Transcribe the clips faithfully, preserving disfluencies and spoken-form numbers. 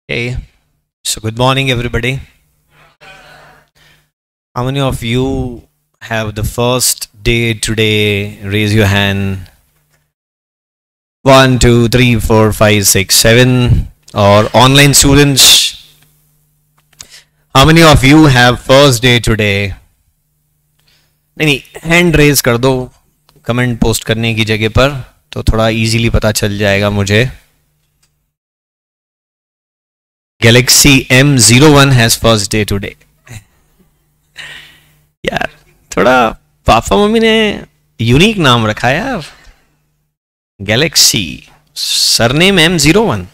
Hey, so good morning, everybody. How many of you have the first day today? Raise your hand. One, two, three, four, five, six, seven. Or online students, how many of you have first day today? नहीं नहीं, hand raise कर दो comment post करने की जगह पर, तो थोड़ा इजीली पता चल जाएगा मुझे. Galaxy M zero one has first day today. यार थोड़ा पापा मम्मी ने यूनिक नाम रखा यार. Galaxy, surname M zero one.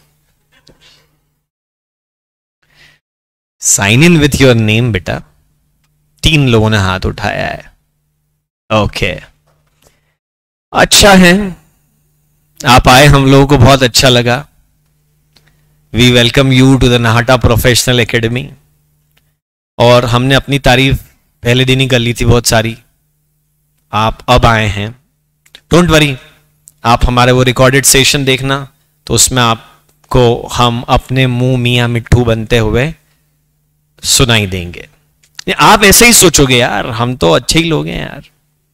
Sign in with your name बेटा. तीन लोगों ने हाथ उठाया है. Okay okay. अच्छा है, आप आए, हम लोगों को बहुत अच्छा लगा. We welcome you to the Nahta professional academy. और हमने अपनी तारीफ पहले दिन ही कर ली थी बहुत सारी. आप अब आए हैं, डोंट वरी. आप हमारे वो रिकॉर्डेड सेशन देखना, तो उसमें आपको हम अपने मुंह मियाँ मिट्ठू बनते हुए सुनाई देंगे. आप ऐसे ही सोचोगे यार, हम तो अच्छे ही लोग हैं यार.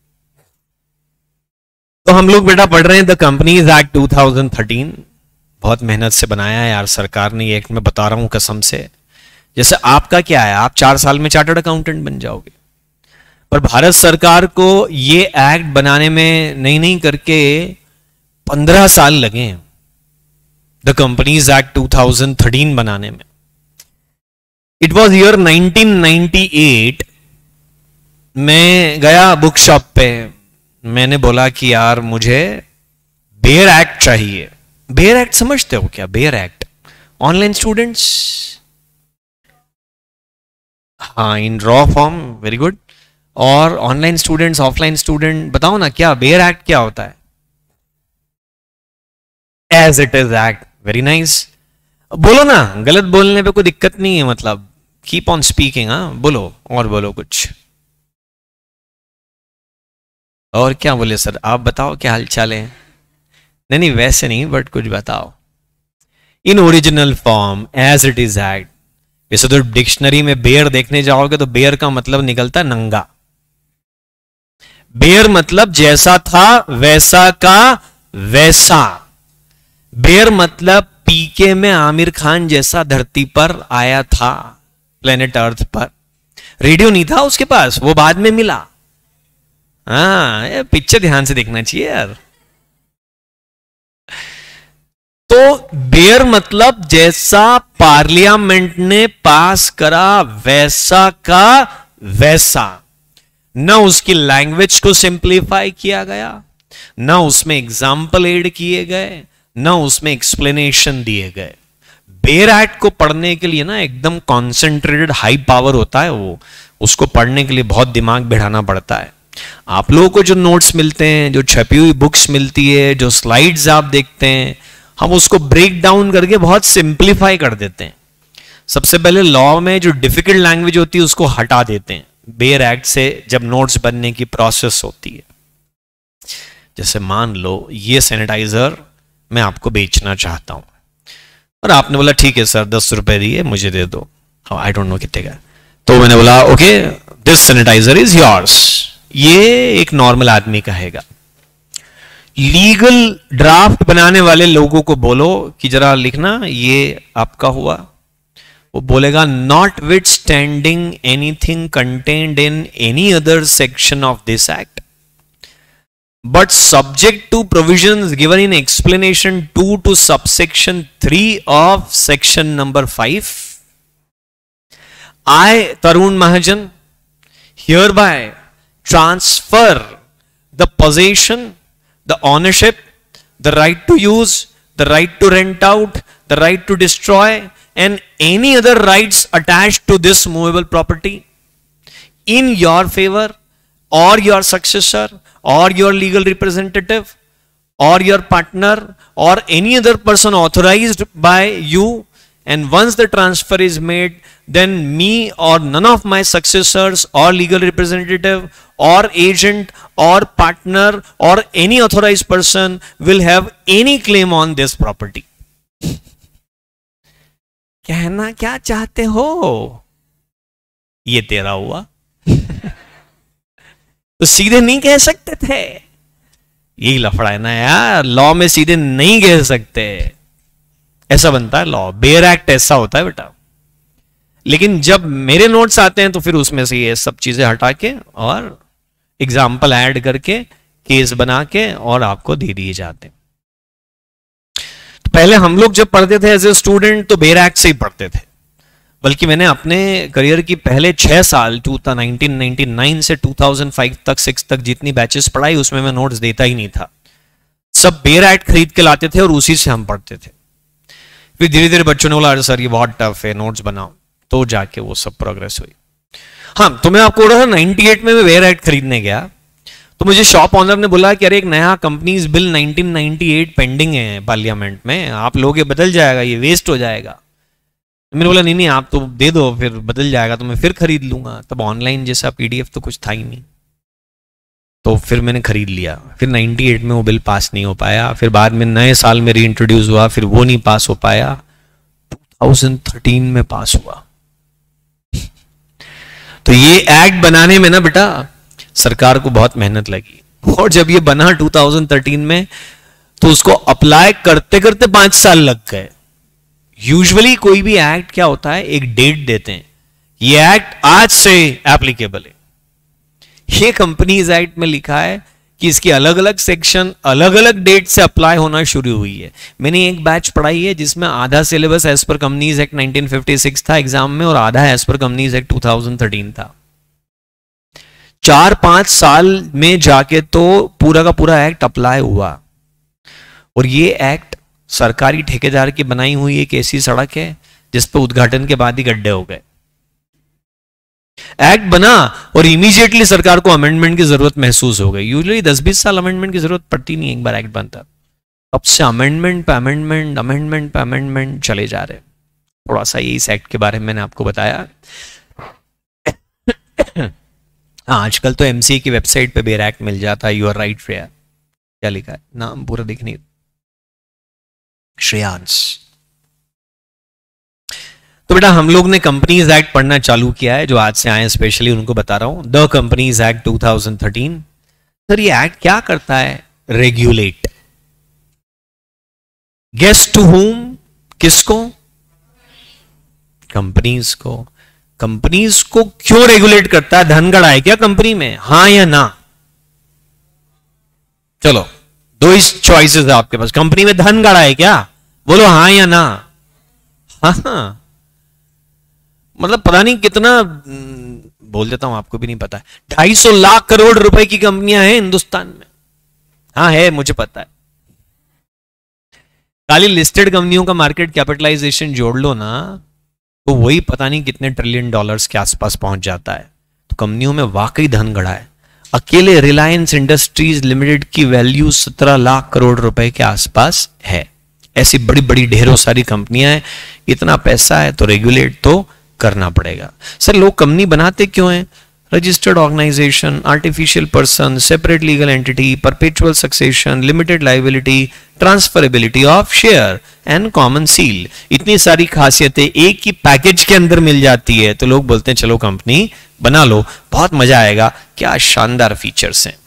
तो हम लोग बेटा पढ़ रहे हैं the companies act two thousand thirteen. बहुत मेहनत से बनाया है यार सरकार ने ये एक्ट. मैं बता रहा हूं कसम से. जैसे आपका क्या है, आप चार साल में चार्टर्ड अकाउंटेंट बन जाओगे, पर भारत सरकार को ये एक्ट बनाने में नहीं नहीं करके पंद्रह साल लगे the companies act two thousand thirteen बनाने में. It was year nineteen ninety eight. मैं गया बुक शॉप पे, मैंने बोला कि यार मुझे बेयर एक्ट चाहिए. बेयर एक्ट समझते हो क्या? बेयर एक्ट ऑनलाइन स्टूडेंट्स, हाँ, in raw form, very good. और ऑनलाइन स्टूडेंट्स, ऑफलाइन स्टूडेंट, बताओ ना क्या बेयर एक्ट क्या होता है? As it is act. Very nice. बोलो ना, गलत बोलने पे कोई दिक्कत नहीं है, मतलब कीप ऑन स्पीकिंग. हाँ बोलो, और बोलो कुछ. और क्या बोले सर? आप बताओ क्या हाल चाल है? नहीं नहीं वैसे नहीं, बट कुछ बताओ. In original form as it is act. वैसे तो डिक्शनरी में बेयर देखने जाओगे तो बेयर का मतलब निकलता है नंगा. बेयर मतलब जैसा था वैसा का वैसा. बेयर मतलब पीके में आमिर खान जैसा धरती पर आया था, प्लेनेट अर्थ पर. रेडियो नहीं था उसके पास, वो बाद में मिला. हाँ, पिक्चर ध्यान से देखना चाहिए यार. तो बेयर मतलब जैसा पार्लियामेंट ने पास करा वैसा का वैसा. न उसकी लैंग्वेज को सिंप्लीफाई किया गया, न उसमें एग्जाम्पल ऐड किए गए, न उसमें एक्सप्लेनेशन दिए गए. बेयर एक्ट को पढ़ने के लिए ना एकदम कॉन्सेंट्रेटेड हाई पावर होता है वो. उसको पढ़ने के लिए बहुत दिमाग बढ़ाना पड़ता है. आप लोगों को जो नोट्स मिलते हैं, जो छपी हुई बुक्स मिलती है, जो स्लाइड्स आप देखते हैं, हम उसको ब्रेक डाउन करके बहुत सिंप्लीफाई कर देते हैं. सबसे पहले लॉ में जो डिफिकल्ट लैंग्वेज होती है उसको हटा देते हैं बेयर एक्ट से जब नोट्स बनने की प्रोसेस होती है. जैसे मान लो ये सैनिटाइजर मैं आपको बेचना चाहता हूं, और आपने बोला ठीक है सर, दस रुपए दिए मुझे दे दो. आई डोंट नो कितने का. तो मैंने बोला okay, this sanitiser is yours. ये एक नॉर्मल आदमी कहेगा. लीगल ड्राफ्ट बनाने वाले लोगों को बोलो कि जरा लिखना ये आपका हुआ. वो बोलेगा notwithstanding anything contained in any other section of this act, but subject to provisions given in explanation two to subsection three of section number five. I Tarun Mahajan hereby transfer the possession, the ownership, the right to use, the right to rent out, the right to destroy, and any other rights attached to this movable property in your favor or your successor or your legal representative or your partner or any other person authorized by you. And once the transfer is made, then me or none of my successors or legal representative or agent or partner or any authorized person will have any claim on this property. कहना क्या चाहते हो? ये तेरा हुआ। तो सीधे नहीं कह सकते थे। यही लफड़ा है ना यार, लॉ में सीधे नहीं कह सकते, ऐसा बनता है लॉ। बेयर एक्ट ऐसा होता है बेटा। लेकिन जब मेरे नोट्स आते हैं तो फिर उसमें से ये सब चीजें हटा के और एग्जाम्पल ऐड करके केस बना के और आपको दे दिए जाते। तो पहले हम लोग जब पढ़ते थे एज ए स्टूडेंट तो बेयर एक्ट से ही पढ़ते थे, बल्कि मैंने अपने करियर की पहले छह साल नाइनटीन नाइंटी नाइन से टू थाउजेंड फाइव तक सिक्स तक जितनी बैचेस पढ़ाई उसमें मैं नोट्स देता ही नहीं था। सब बेयर एक्ट खरीद के लाते थे और उसी से हम पढ़ते थे। फिर धीरे धीरे बच्चों ने बोला अरे सर ये बहुत टफ है, नोट्स बनाओ, तो जाके वो सब प्रोग्रेस हुई। हाँ, तो मैं आपको बोल रहा था नाइंटी एट में मैं बेयर एक्ट खरीदने गया तो मुझे शॉप ऑनर ने बोला कि अरे एक नया companies bill nineteen ninety eight pending है पार्लियामेंट में, आप लोगे बदल जाएगा, ये वेस्ट हो जाएगा। मैंने बोला नहीं नहीं आप तो दे दो, फिर बदल जाएगा तो मैं फिर खरीद लूंगा। तब ऑनलाइन जैसा पीडीएफ तो कुछ था ही नहीं, तो फिर मैंने खरीद लिया। फिर नाइंटी एट में वो बिल पास नहीं हो पाया, फिर बाद में नए साल में री इंट्रोड्यूस हुआ, फिर वो नहीं पास हो पाया, टू थाउजेंड थर्टीन में पास हुआ। तो ये एक्ट बनाने में ना बेटा सरकार को बहुत मेहनत लगी, और जब ये बना टू थाउजेंड थर्टीन में तो उसको अप्लाई करते करते पांच साल लग गए। यूजुअली कोई भी एक्ट क्या होता है, एक डेट देते हैं, ये एक्ट आज से एप्लीकेबल है। ये कंपनीज एक्ट में लिखा है कि इसकी अलग अलग सेक्शन अलग अलग डेट से अप्लाई होना शुरू हुई है। मैंने एक बैच पढ़ाई है जिसमें आधा syllabus as per companies act nineteen fifty six था एग्जाम में, और आधा as per companies act two thousand thirteen था। चार पांच साल में जाके तो पूरा का पूरा एक्ट अप्लाई हुआ। और ये एक्ट सरकारी ठेकेदार की बनाई हुई एक ऐसी सड़क है जिस पर उद्घाटन के बाद ही गड्ढे हो गए। एक्ट बना और इमीडिएटली सरकार को अमेंडमेंट की जरूरत महसूस हो गई। यूजुअली दस बीस साल अमेंडमेंट की जरूरत पड़ती नहीं, एक बार एक्ट बनता। अब से अमेंडमेंट पे अमेंडमेंट अमेंडमेंट पे अमेंडमेंट चले जा रहे। थोड़ा सा ये इस एक्ट के बारे में मैंने आपको बताया। हाँ, आजकल तो एमसीए की वेबसाइट पे बेयर एक्ट मिल जाता है। यू आर राइट श्रेया, क्या लिखा है नाम पूरा दिखने, श्रेयांश। तो बेटा हम लोग ने कंपनीज एक्ट पढ़ना चालू किया है, जो आज से आए स्पेशली उनको बता रहा हूं। The companies act two thousand thirteen. Sir ये एक्ट क्या करता है? रेगुलेट। गेस टू हुम, किसको? कंपनीज को। कंपनीज को क्यों रेगुलेट करता है? धन गड़ा है क्या कंपनी में, हां या ना? चलो दो ही चॉइसेस है आपके पास। कंपनी में धन गड़ा है क्या? बोलो हाँ या ना। हाँ हाँ, मतलब पता नहीं कितना बोल देता हूं, आपको भी नहीं पता है। ढाई सौ लाख करोड़ रुपए की कंपनियां हैं हिंदुस्तान में। हाँ है, मुझे पता है। खाली लिस्टेड कंपनियों का मार्केट कैपिटलाइजेशन जोड़ लो ना तो वही पता नहीं कितने ट्रिलियन डॉलर्स के आसपास पहुंच जाता है। तो कंपनियों में वाकई धन गड़ा है। अकेले रिलायंस इंडस्ट्रीज लिमिटेड की वैल्यू सत्रह लाख करोड़ रुपए के आसपास है। ऐसी बड़ी बड़ी ढेरों सारी कंपनियां हैं। इतना पैसा है तो रेगुलेट तो करना पड़ेगा। सर लोग कंपनी बनाते क्यों हैं? Registered organisation, artificial person, separate legal entity, perpetual succession, limited liability, transferability of share and common seal. इतनी सारी खासियतें एक ही पैकेज के अंदर मिल जाती है तो लोग बोलते हैं चलो कंपनी बना लो, बहुत मजा आएगा। क्या शानदार फीचर्स हैं।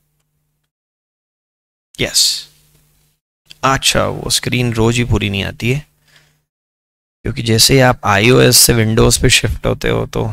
यस, अच्छा वो स्क्रीन रोज ही पूरी नहीं आती है क्योंकि जैसे ही आप आईओएस से विंडोज पे शिफ्ट होते हो तो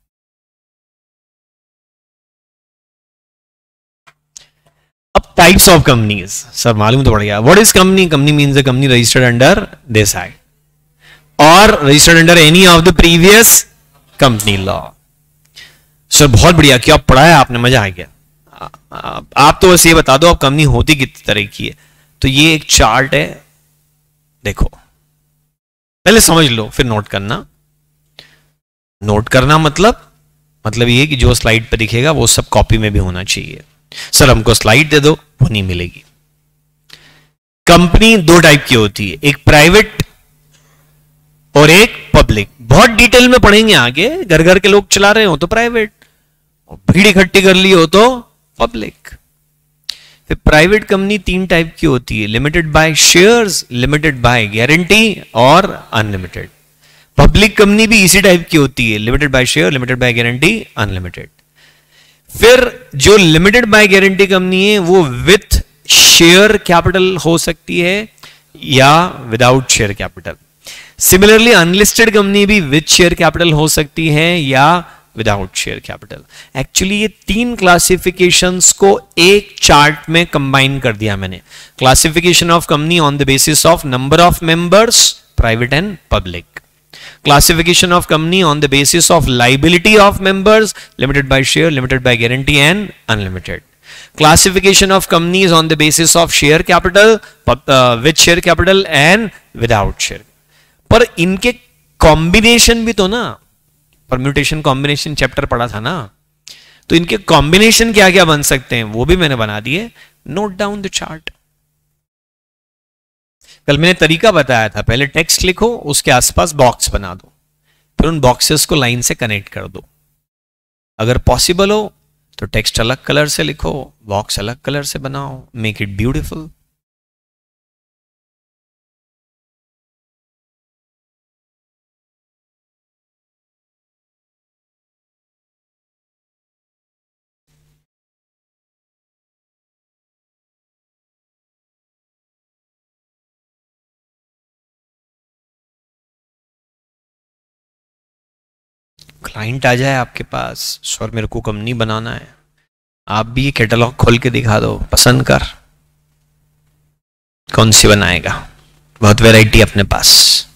अब टाइप्स ऑफ कंपनीज। सर मालूम तो पड़ गया। What is company? Company means a company registered under this act और registered under any of the previous company law. Sir बहुत बढ़िया, क्या पढ़ा है आपने, मजा आ गया। आप तो बस ये बता दो आप कंपनी होती कितनी तरह की है। तो ये एक चार्ट है, देखो पहले समझ लो फिर नोट करना। नोट करना मतलब मतलब ये कि जो स्लाइड पे दिखेगा वो सब कॉपी में भी होना चाहिए। सर हमको स्लाइड दे दो, वो नहीं मिलेगी। कंपनी दो टाइप की होती है, एक प्राइवेट और एक पब्लिक। बहुत डिटेल में पढ़ेंगे आगे। घर घर के लोग चला रहे हो तो प्राइवेट, और भीड़ इकट्ठी कर ली हो तो पब्लिक। फिर प्राइवेट कंपनी तीन टाइप की होती है, limited by shares, limited by guarantee और अनलिमिटेड। पब्लिक कंपनी भी इसी टाइप की होती है, limited by share, limited by guarantee, unlimited. फिर जो लिमिटेड बाय गारंटी कंपनी है वो विथ शेयर कैपिटल हो सकती है या without share capital. Similarly unlisted company भी विथ शेयर कैपिटल हो सकती है या विदाउट शेयर कैपिटल। एक्चुअली ये तीन क्लासिफिकेशंस को एक चार्ट में कंबाइन कर दिया मैंने। Classification of company on the basis of number of members, private and public. Classification of company on the basis of liability of members, limited by share, limited by guarantee and unlimited. Classification of companies on the basis of share capital, uh, with share capital and without share। पर इनके combination भी तो ना, permutation combination chapter पढ़ा था ना, तो इनके कॉम्बिनेशन क्या क्या बन सकते हैं वो भी मैंने बना दिए। Note down the chart. कल मैंने तरीका बताया था, पहले टेक्स्ट लिखो, उसके आसपास बॉक्स बना दो, फिर उन बॉक्सेस को लाइन से कनेक्ट कर दो। अगर पॉसिबल हो तो टेक्स्ट अलग कलर से लिखो, बॉक्स अलग कलर से बनाओ, मेक इट ब्यूटीफुल। क्लाइंट आ जाए आपके पास, सर मेरे को कंपनी बनाना है, आप भी ये कैटलॉग खोल के दिखा दो, पसंद कर, कौन सी बनाएगा, बहुत वैरायटी अपने पास।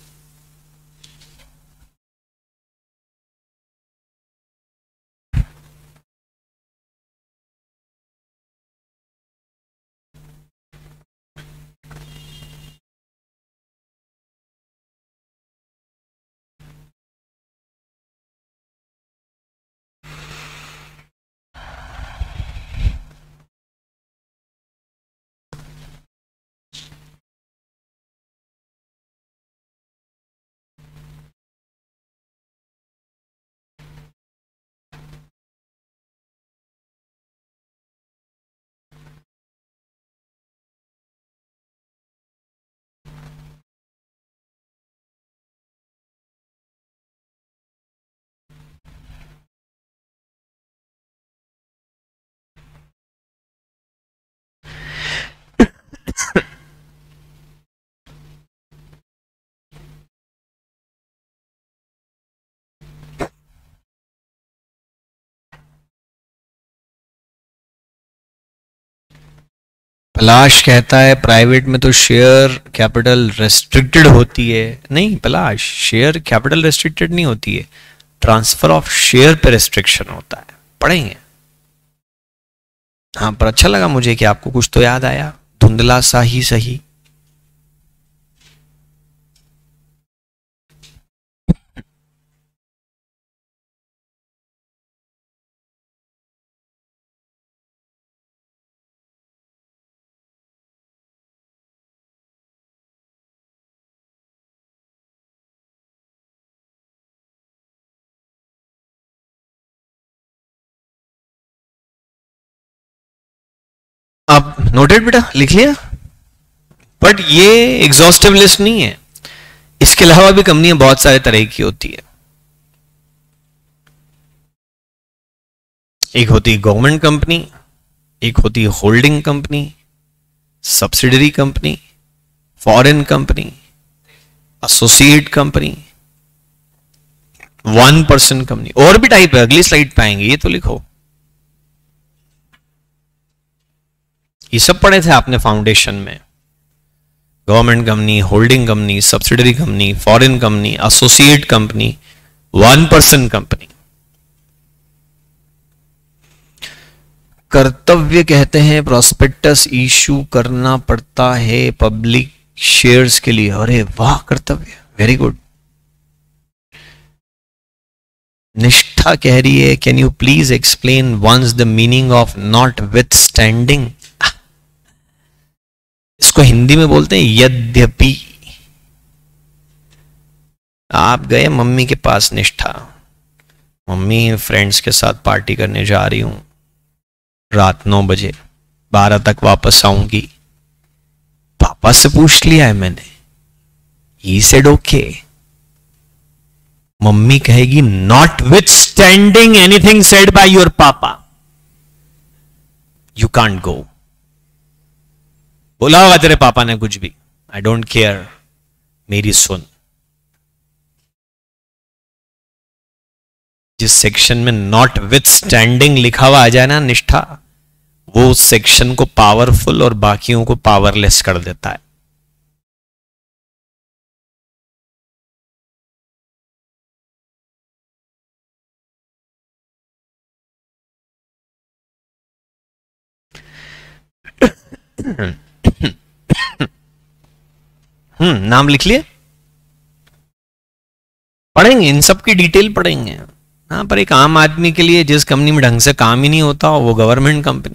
पलाश कहता है प्राइवेट में तो शेयर कैपिटल रेस्ट्रिक्टेड होती है। नहीं पलाश, शेयर कैपिटल रेस्ट्रिक्टेड नहीं होती है, ट्रांसफर ऑफ शेयर पे रेस्ट्रिक्शन होता है, पढ़ेंगे। हाँ पर अच्छा लगा मुझे कि आपको कुछ तो याद आया, धुंधला सा ही सही। आप नोटेड बेटा, लिख लिया? बट ये एग्जॉस्टिव लिस्ट नहीं है, इसके अलावा भी कंपनियां बहुत सारे तरह की होती है। एक होती है गवर्नमेंट कंपनी, एक होती है holding company, subsidiary company, foreign company, associate company, one person company, और भी टाइप है, अगली स्लाइड पे आएंगे, ये तो लिखो। ये सब पढ़े थे आपने फाउंडेशन में, government company, holding company, subsidiary company, foreign company, associate company, one person company. कर्तव्य कहते हैं प्रोस्पेक्टस इशू करना पड़ता है पब्लिक शेयर्स के लिए। अरे वाह कर्तव्य, वेरी गुड। निष्ठा कह रही है can you please explain once the meaning of notwithstanding. इसको हिंदी में बोलते हैं यद्यपि। आप गए मम्मी के पास, निष्ठा, मम्मी फ्रेंड्स के साथ पार्टी करने जा रही हूं, रात नौ बजे, बारह तक वापस आऊंगी। पापा से पूछ लिया है मैंने, ही सेड ओके। मम्मी कहेगी notwithstanding anything said by your papa you can't go. बोला होगा तेरे पापा ने कुछ भी, आई डोंट केयर, मेरी सुन। जिस सेक्शन में नॉट विथ स्टैंडिंग लिखा हुआ आ जाए ना निष्ठा, वो उस सेक्शन को पावरफुल और बाकियों को पावरलेस कर देता है। हम्म नाम लिख लिए, पढ़ेंगे इन सब की डिटेल पढ़ेंगे। हाँ, पर एक आम आदमी के लिए जिस कंपनी में ढंग से काम ही नहीं होता वो गवर्नमेंट कंपनी,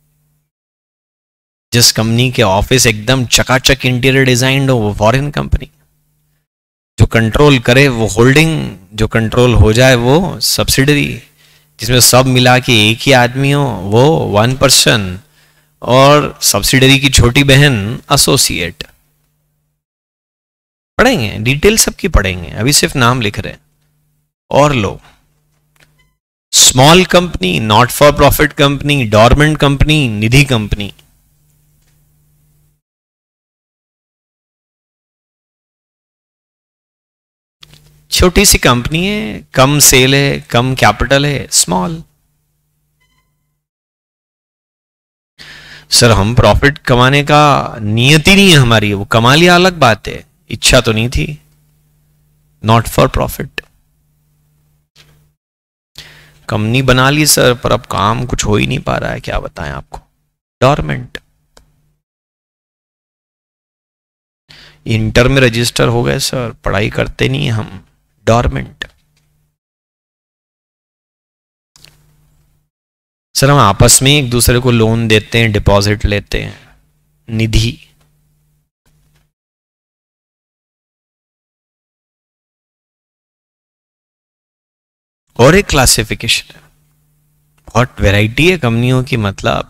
जिस कंपनी के ऑफिस एकदम चकाचक इंटीरियर डिजाइंड हो वो फॉरेन कंपनी, जो कंट्रोल करे वो होल्डिंग, जो कंट्रोल हो जाए वो सब्सिडरी, जिसमें सब मिला के एक ही आदमी हो वो वन पर्सन, और सब्सिडरी की छोटी बहन एसोसिएट। पढ़ेंगे डिटेल सबकी पढ़ेंगे, अभी सिर्फ नाम लिख रहे हैं। और लो, small company, not for profit company, dormant company, Nidhi company. छोटी सी कंपनी है, कम सेल है, कम कैपिटल है, स्मॉल। सर हम प्रॉफिट कमाने का नियत ही नहीं है हमारी, वो कमा लिया अलग बात है, इच्छा तो नहीं थी। नॉट फॉर प्रॉफिट कंपनी बना ली सर, पर अब काम कुछ हो ही नहीं पा रहा है, क्या बताएं आपको। डॉर्मेंट, इंटर में रजिस्टर हो गए सर, पढ़ाई करते नहीं हम। डॉर्मेंट, सर हम आपस में एक दूसरे को लोन देते हैं, डिपॉजिट लेते हैं। निधि, और एक क्लासिफिकेशन है, बहुत वैरायटी है कंपनियों की। मतलब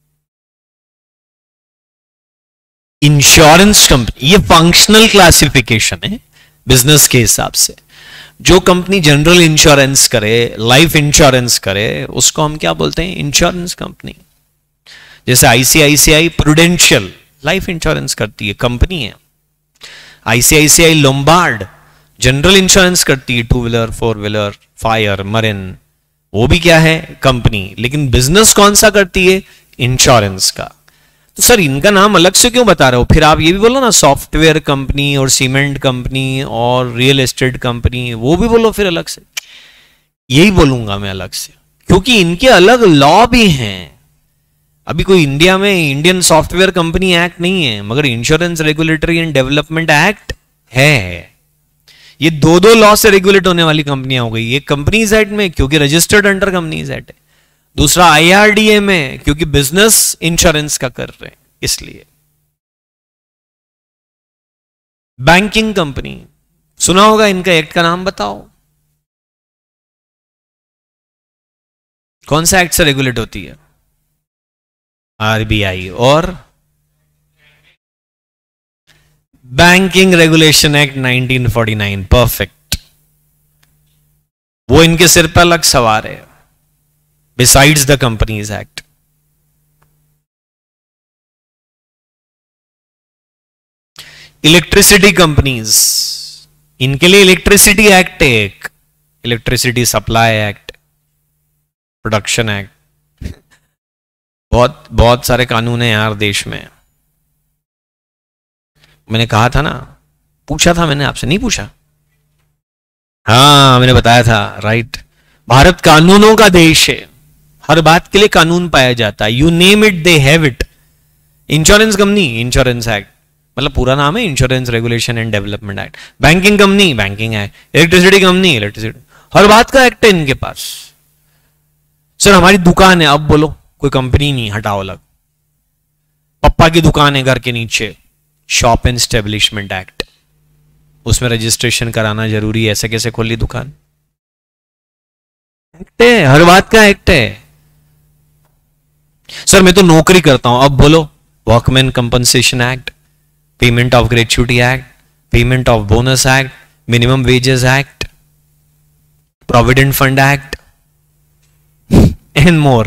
इंश्योरेंस कंपनी, ये फंक्शनल क्लासिफिकेशन है बिजनेस के हिसाब से। जो कंपनी जनरल इंश्योरेंस करे, लाइफ इंश्योरेंस करे, उसको हम क्या बोलते हैं, इंश्योरेंस कंपनी। जैसे आईसीआईसीआई प्रूडेंशियल लाइफ इंश्योरेंस करती है, कंपनी है। आईसीआईसीआई लोम्बार्ड जनरल इंश्योरेंस करती है, two wheeler, four wheeler, fire, marine, वो भी क्या है, कंपनी। लेकिन बिजनेस कौन सा करती है, इंश्योरेंस का। तो सर इनका नाम अलग से क्यों बता रहे हो? फिर आप ये भी बोलो ना, सॉफ्टवेयर कंपनी और सीमेंट कंपनी और रियल एस्टेट कंपनी, वो भी बोलो फिर अलग से। यही बोलूंगा मैं अलग से, क्योंकि इनके अलग लॉ भी हैं। अभी कोई इंडिया में इंडियन सॉफ्टवेयर कंपनी एक्ट नहीं है, मगर insurance regulatory and development act है। ये दो दो लॉ से रेगुलेट होने वाली कंपनियां हो गई। एक कंपनीज एक्ट में, क्योंकि रजिस्टर्ड अंडर कंपनीज एक्ट है। दूसरा आईआरडीए में, क्योंकि बिजनेस इंश्योरेंस का कर रहे हैं इसलिए। बैंकिंग कंपनी सुना होगा, इनका एक्ट का नाम बताओ, कौन सा एक्ट से रेगुलेट होती है? आरबीआई और banking regulation act nineteen forty nine. Perfect, वो इनके सिर पर अलग सवार है, besides the companies act. Electricity companies, इनके लिए इलेक्ट्रिसिटी एक्ट है एक, electricity supply act, production act. बहुत बहुत सारे कानून हैं यार देश में। मैंने कहा था ना, पूछा था मैंने आपसे, नहीं पूछा? हाँ मैंने बताया था, राइट। भारत कानूनों का देश है, हर बात के लिए कानून पाया जाता है। You name it they have it. Insurance company, insurance act, मतलब पूरा नाम है insurance regulation and development act. Banking company, banking act. Electricity company, electricity, हर बात का एक्ट है इनके पास। सर हमारी दुकान है, अब बोलो कोई कंपनी नहीं, हटाओ अलग। पप्पा की दुकान है घर के नीचे, शॉप एंड एस्टेब्लिशमेंट एक्ट, उसमें रजिस्ट्रेशन कराना जरूरी है। ऐसे कैसे खोली दुकान? एक्ट है, हर बात का एक्ट है। सर मैं तो नौकरी करता हूं, अब बोलो workman compensation act, payment of gratuity act, payment of bonus act, minimum wages act. Provident fund act and more.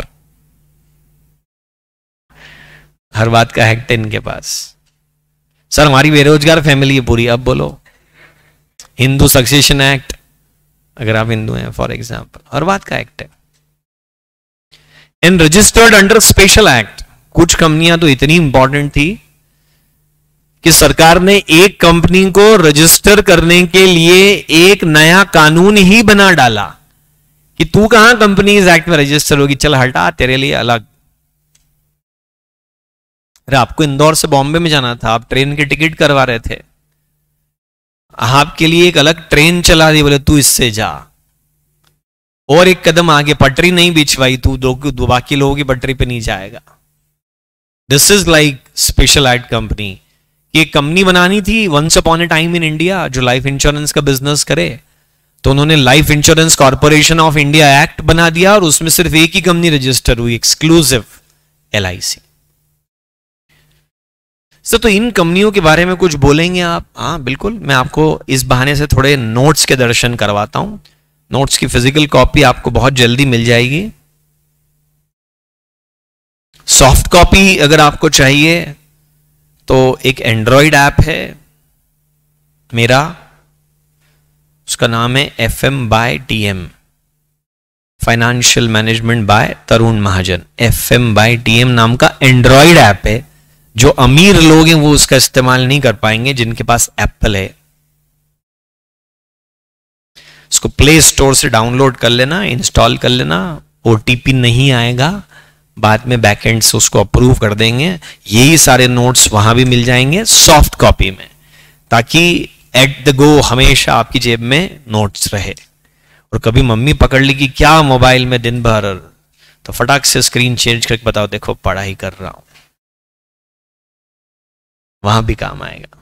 हर बात का एक्ट है इनके पास। सर हमारी बेरोजगार फैमिली है पूरी, अब बोलो। हिंदू सक्सेशन एक्ट, अगर आप हिंदू हैं फॉर एग्जाम्पल, हर बात का एक्ट है। And registered under special act. कुछ कंपनियां तो इतनी इंपॉर्टेंट थी कि सरकार ने एक कंपनी को रजिस्टर करने के लिए एक नया कानून ही बना डाला कि तू कहां कंपनीज एक्ट में रजिस्टर होगी, चल हटा, तेरे लिए अलग। अरे आपको इंदौर से बॉम्बे में जाना था, आप ट्रेन की टिकट करवा रहे थे, आपके लिए एक अलग ट्रेन चला दी, बोले तू इससे जा। और एक कदम आगे पटरी नहीं बिछवाई, तू दो, दो बाकी लोगों की पटरी पे नहीं जाएगा। This is like special act company. कि एक कंपनी बनानी थी once upon a time in India जो लाइफ इंश्योरेंस का बिजनेस करे, तो उन्होंने life insurance corporation of India act बना दिया और उसमें सिर्फ एक ही कंपनी रजिस्टर हुई, exclusive, L I C. Sir तो इन कंपनियों के बारे में कुछ बोलेंगे आप? हाँ बिल्कुल, मैं आपको इस बहाने से थोड़े नोट्स के दर्शन करवाता हूं। नोट्स की फिजिकल कॉपी आपको बहुत जल्दी मिल जाएगी। सॉफ्ट कॉपी अगर आपको चाहिए तो एक एंड्रॉइड ऐप है मेरा, उसका नाम है F M by T M, financial management by Tarun Mahajan. F M by T M नाम का एंड्रॉइड ऐप है। जो अमीर लोग हैं वो उसका इस्तेमाल नहीं कर पाएंगे, जिनके पास एप्पल है। इसको प्ले स्टोर से डाउनलोड कर लेना, इंस्टॉल कर लेना, ओटीपी नहीं आएगा, बाद में बैकएंड से उसको अप्रूव कर देंगे। यही सारे नोट्स वहां भी मिल जाएंगे सॉफ्ट कॉपी में, ताकि एट द गो हमेशा आपकी जेब में नोट्स रहे। और कभी मम्मी पकड़ ली कि क्या मोबाइल में दिन भर, तो फटाक से स्क्रीन चेंज करके बताओ देखो पढ़ाई कर रहा हूं, वहां भी काम आएगा।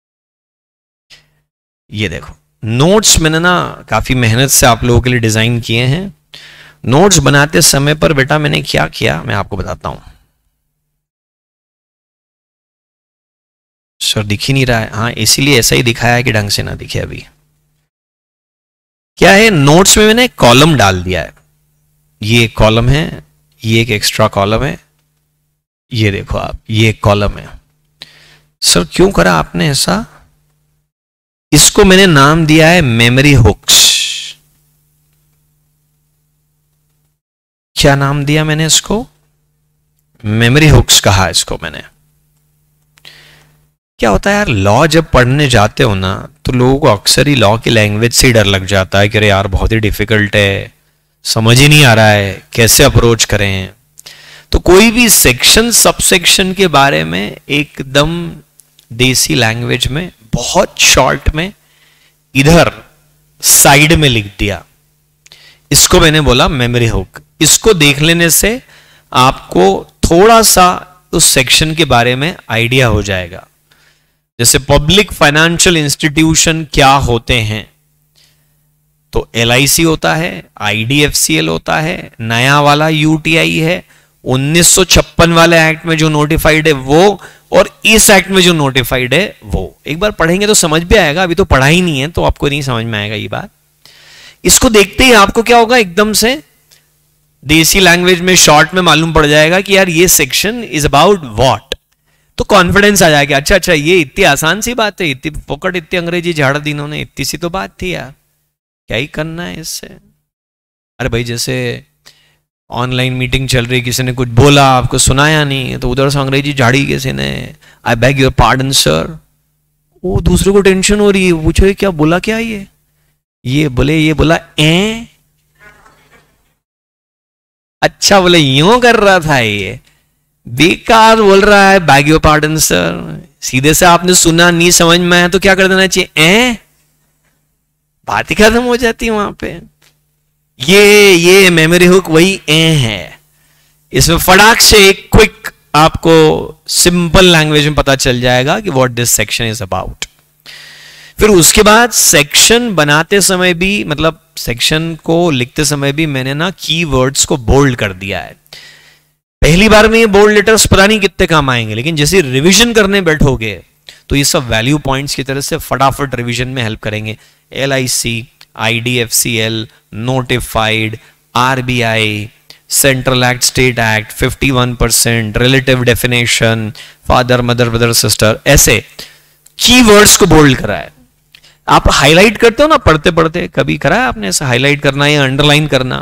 ये देखो नोट्स मैंने ना काफी मेहनत से आप लोगों के लिए डिजाइन किए हैं। नोट्स बनाते समय पर बेटा मैंने क्या किया मैं आपको बताता हूं। सर दिख ही नहीं रहा है, हाँ इसीलिए ऐसा ही दिखाया है कि ढंग से ना दिखे। अभी क्या है, नोट्स में मैंने कॉलम डाल दिया है। ये एक कॉलम है, ये एक एक्स्ट्रा कॉलम है, ये देखो आप, ये एक कॉलम है। सर क्यों करा आपने ऐसा? इसको मैंने नाम दिया है मेमोरी हुक्स। क्या नाम दिया मैंने इसको? मेमोरी हुक्स कहा इसको मैंने। क्या होता है यार, लॉ जब पढ़ने जाते हो ना तो लोगों को अक्सर ही लॉ की लैंग्वेज से ही डर लग जाता है कि अरे यार बहुत ही डिफिकल्ट है, समझ ही नहीं आ रहा है, कैसे अप्रोच करें। तो कोई भी सेक्शन सबसेक्शन के बारे में एकदम देसी लैंग्वेज में बहुत शॉर्ट में इधर साइड में लिख दिया। इसको मैंने बोला मेमोरी हुक। इसको देख लेने से आपको थोड़ा सा उस सेक्शन के बारे में आइडिया हो जाएगा। जैसे पब्लिक फाइनेंशियल इंस्टीट्यूशन क्या होते हैं, तो एल आई सी होता है, I D F C L होता है, नया वाला यू टी आई है, उन्नीस सौ छप्पन वाले एक्ट में जो नोटिफाइड है वो, और इस एक्ट में जो नोटिफाइड है वो। एक बार पढ़ेंगे तो समझ भी आएगा, अभी तो पढ़ा ही नहीं है तो आपको नहीं समझ में आएगा ये बात। इसको देखते ही आपको क्या होगा, एकदम से देसी लैंग्वेज में शॉर्ट में मालूम पड़ जाएगा कि यार ये सेक्शन इज अबाउट व्हाट। तो कॉन्फिडेंस आ जाएगा, अच्छा अच्छा ये इतनी आसान सी बात है, इतनी फोकट इतनी अंग्रेजी झाड़ दी इन्होंने, इतनी सी तो बात थी यार, क्या ही करना है इससे। अरे भाई जैसे ऑनलाइन मीटिंग चल रही, किसी ने कुछ बोला आपको सुनाया नहीं, तो उधर से अंग्रेजी झाड़ी किसी ने, I beg your pardon sir. वो दूसरे को टेंशन हो रही है, पूछो ये क्या बोला, क्या ये ये बोले ये बोला ए, अच्छा बोले यूं कर रहा था, ये बेकार बोल रहा है, बैग योर पार्डन सर। सीधे से आपने सुना नहीं समझ में आया तो क्या कर देना चाहिए, ए, बात ही खत्म हो जाती है वहां पे। ये ये मेमोरी हुक वही ए है। इसमें फटाक से एक क्विक आपको सिंपल लैंग्वेज में पता चल जाएगा कि what this section is about. फिर उसके बाद सेक्शन बनाते समय भी, मतलब सेक्शन को लिखते समय भी मैंने ना कीवर्ड्स को बोल्ड कर दिया है। पहली बार में ये बोल्ड लेटर्स पता नहीं कितने काम आएंगे, लेकिन जैसे रिवीजन करने बैठोगे तो ये सब वैल्यू पॉइंट्स की तरह से फटाफट रिवीजन में हेल्प करेंगे। L I C, IDFCL, notified, RBI, central act, state act, fifty one percent, relative definition, father mother brother sister, ऐसे कीवर्ड्स को बोल्ड करा है। आप हाईलाइट करते हो ना पढ़ते पढ़ते, कभी करा है आपने ऐसा हाईलाइट करना या अंडरलाइन करना?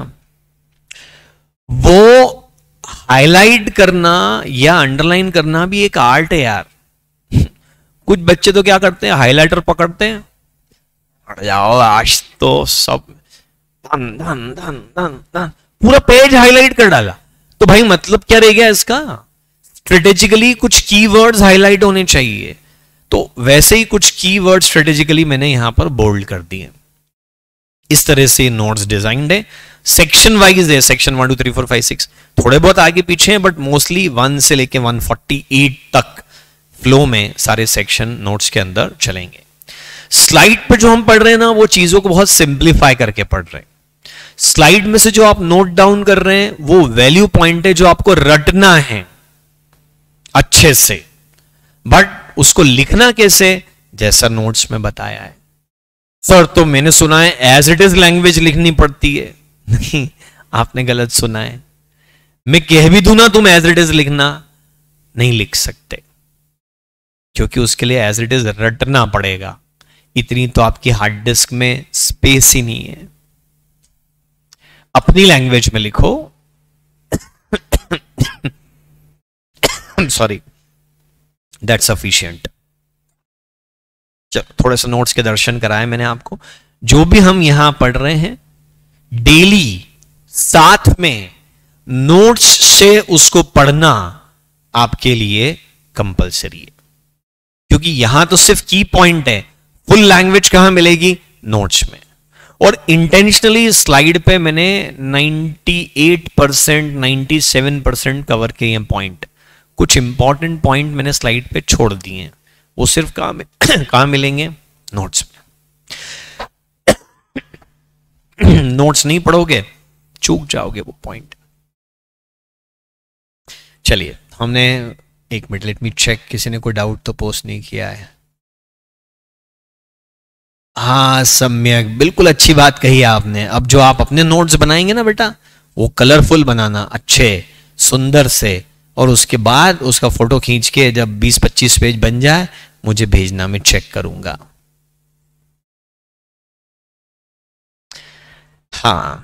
वो हाईलाइट करना या अंडरलाइन करना भी एक आर्ट है यार। कुछ बच्चे तो क्या करते हैं, हाईलाइटर पकड़ते हैं, हट जाओ आज तो सब धन धन धन धन धन पूरा पेज हाईलाइट कर डाला। तो भाई मतलब क्या रह गया इसका? स्ट्रेटेजिकली कुछ कीवर्ड्स हाईलाइट होने चाहिए। तो वैसे ही कुछ कीवर्ड स्ट्रेटेजिकली मैंने यहां पर बोल्ड कर दिए। इस तरह से नोट्स डिजाइन्ड है, सेक्शन वाइज है, section one two three four five six, थोड़े बहुत आगे पीछे हैं, बट मोस्टली वन से लेके वन फोर्टी एट तक फ्लो में सारे सेक्शन नोट्स के अंदर चलेंगे। स्लाइड पे जो हम पढ़ रहे हैं ना, वो चीजों को बहुत सिंप्लीफाई करके पढ़ रहे हैं। स्लाइड में से जो आप नोट डाउन कर रहे हैं वो वैल्यू पॉइंट है जो आपको रटना है अच्छे से, बट उसको लिखना कैसे, जैसा नोट्स में बताया है। सर तो मैंने सुना है एज इट इज लैंग्वेज लिखनी पड़ती है। नहीं, आपने गलत सुना है। मैं कह भी दूं ना तुम एज इट इज लिखना, नहीं लिख सकते, क्योंकि उसके लिए एज इट इज रटना पड़ेगा। इतनी तो आपकी हार्ड डिस्क में स्पेस ही नहीं है। अपनी लैंग्वेज में लिखो। Sorry, that's sufficient. चलो थोड़े से नोट्स के दर्शन कराए मैंने आपको। जो भी हम यहां पढ़ रहे हैं डेली साथ में नोट्स से उसको पढ़ना आपके लिए कंपलसरी है, क्योंकि यहां तो सिर्फ की पॉइंट है। फुल लैंग्वेज कहां मिलेगी? नोट्स में। और इंटेंशनली स्लाइड पे मैंने अट्ठानवे परसेंट सत्तानवे परसेंट कवर किए हैं पॉइंट। कुछ इंपॉर्टेंट पॉइंट मैंने स्लाइड पे छोड़ दिए हैं, वो सिर्फ कहां कहां मिलेंगे? नोट्स में। नोट्स नहीं पढ़ोगे चूक जाओगे वो पॉइंट। चलिए, हमने एक मिनट, लेट मी चेक, किसी ने कोई डाउट तो पोस्ट नहीं किया है। हाँ सम्यक, बिल्कुल अच्छी बात कही आपने। अब जो आप अपने नोट्स बनाएंगे ना बेटा, वो कलरफुल बनाना, अच्छे सुंदर से, और उसके बाद उसका फोटो खींच के जब बीस पच्चीस पेज बन जाए मुझे भेजना, मैं चेक करूंगा। हाँ,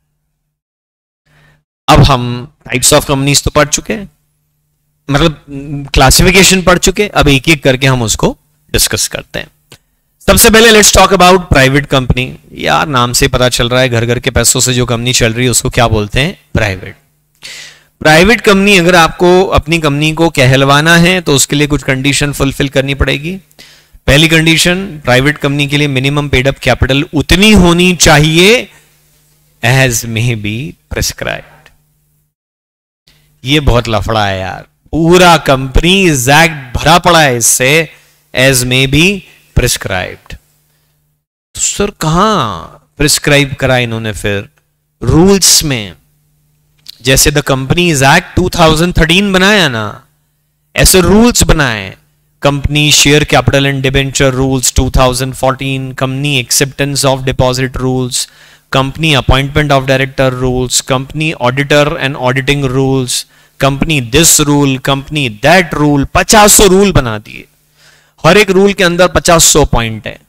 अब हम टाइप्स ऑफ कंपनीज तो पढ़ चुके हैं, मतलब क्लासिफिकेशन पढ़ चुके। अब एक एक करके हम उसको डिस्कस करते हैं। सबसे पहले let's talk about private company. यार नाम से पता चल रहा है घर घर के पैसों से जो कंपनी चल रही है उसको क्या बोलते हैं? प्राइवेट। प्राइवेट कंपनी, अगर आपको अपनी कंपनी को कहलवाना है तो उसके लिए कुछ कंडीशन फुलफिल करनी पड़ेगी। पहली कंडीशन, प्राइवेट कंपनी के लिए मिनिमम पेड अप कैपिटल उतनी होनी चाहिए एज मे बी प्रिस्क्राइब्ड। ये बहुत लफड़ा है यार, पूरा कंपनी एक्ट भरा पड़ा है इससे, एज मे बी प्रिस्क्राइब्ड। तो सर कहां प्रिस्क्राइब करा इन्होंने फिर? रूल्स में। जैसे the companies act two thousand thirteen बनाया ना, ऐसे रूल्स बनाए। Company share capital and debenture rules two thousand fourteen, company acceptance of deposit rules, company appointment of director rules, company auditor and auditing rules, company this rule, company that rule. पचास सौ rule बना दिए, हर एक rule के अंदर पचास सौ point है।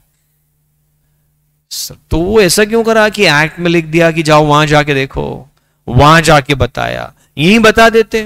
तो वो ऐसा क्यों करा कि एक्ट में लिख दिया कि जाओ वहां जाके देखो, वहां जाके बताया? यही बता देते।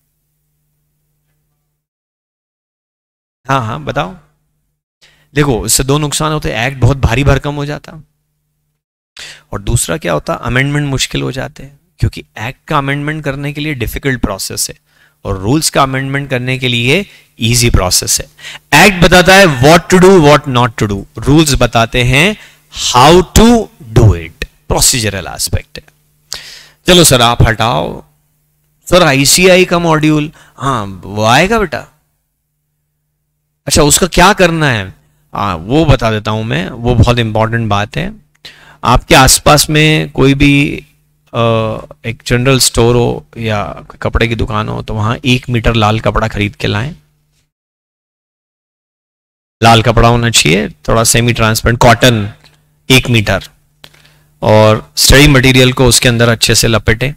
हाँ हाँ बताओ। देखो इससे दो नुकसान होते, एक्ट बहुत भारी भरकम हो जाता, और दूसरा क्या होता, अमेंडमेंट मुश्किल हो जाते हैं, क्योंकि एक्ट का अमेंडमेंट करने के लिए डिफिकल्ट प्रोसेस है और रूल्स का अमेंडमेंट करने के लिए इजी प्रोसेस है। एक्ट बताता है what to do what not to do, rules बताते हैं how to do it, procedural aspect है। चलो सर आप हटाओ, सर आईसीआई का मॉड्यूल, हाँ वो आएगा बेटा। अच्छा उसका क्या करना है? हाँ वो बता देता हूं मैं, वो बहुत इंपॉर्टेंट बात है। आपके आसपास में कोई भी आ, एक जनरल स्टोर हो या कपड़े की दुकान हो, तो वहां एक मीटर लाल कपड़ा खरीद के लाएं। लाल कपड़ा होना चाहिए, थोड़ा सेमी ट्रांसपेरेंट कॉटन, एक मीटर। और स्टडी मटेरियल को उसके अंदर अच्छे से लपेटें।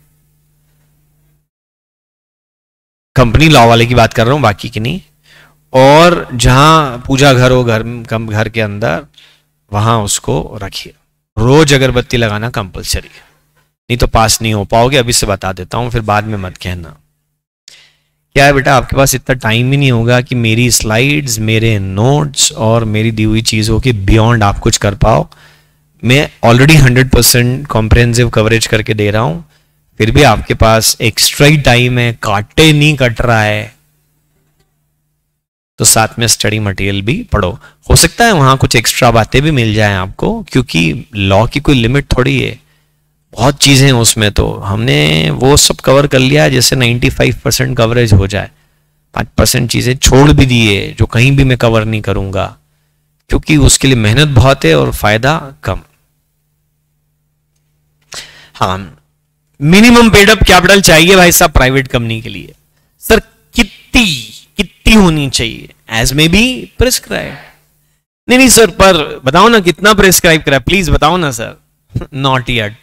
कंपनी लॉ वाले की बात कर रहा हूं, बाकी की नहीं। और जहां पूजा घर हो, घर कम घर के अंदर, वहां उसको रखिए। रोज अगरबत्ती लगाना कंपलसरी है, नहीं तो पास नहीं हो पाओगे। अभी से बता देता हूं, फिर बाद में मत कहना। क्या है बेटा, आपके पास इतना टाइम ही नहीं होगा कि मेरी स्लाइड्स, मेरे नोट्स और मेरी दी हुई चीजों के बियॉन्ड आप कुछ कर पाओ। मैं already hundred percent comprehensive coverage करके दे रहा हूं, फिर भी आपके पास एक्स्ट्रा ही टाइम है, काटे नहीं कट रहा है, तो साथ में स्टडी मटेरियल भी पढ़ो। हो सकता है वहां कुछ एक्स्ट्रा बातें भी मिल जाएं आपको, क्योंकि लॉ की कोई लिमिट थोड़ी है, बहुत चीजें हैं उसमें। तो हमने वो सब कवर कर लिया जैसे पचानवे परसेंट कवरेज हो जाए। पाँच परसेंट चीजें छोड़ भी दिए जो कहीं भी मैं कवर नहीं करूंगा, क्योंकि उसके लिए मेहनत बहुत है और फायदा कम। हाँ, मिनिमम पेड अप कैपिटल चाहिए भाई साहब प्राइवेट कंपनी के लिए। सर कितनी कितनी होनी चाहिए? एज में बी प्रिस्क्राइब। नहीं नहीं सर, पर बताओ ना कितना प्रिस्क्राइब करा, प्लीज बताओ ना सर। नॉट येट,